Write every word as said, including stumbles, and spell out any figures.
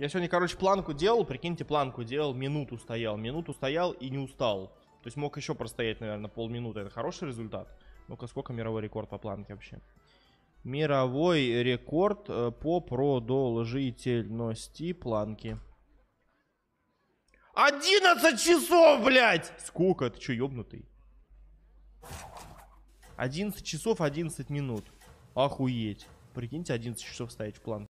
Я сегодня, короче, планку делал, прикиньте, планку делал, минуту стоял. Минуту стоял и не устал. То есть мог еще простоять, наверное, полминуты. Это хороший результат. Ну-ка, сколько мировой рекорд по планке вообще? Мировой рекорд по продолжительности планки. одиннадцать часов, блядь! Сколько? Ты что, ёбнутый? одиннадцать часов одиннадцать минут. Охуеть. Прикиньте, одиннадцать часов стоять в планке.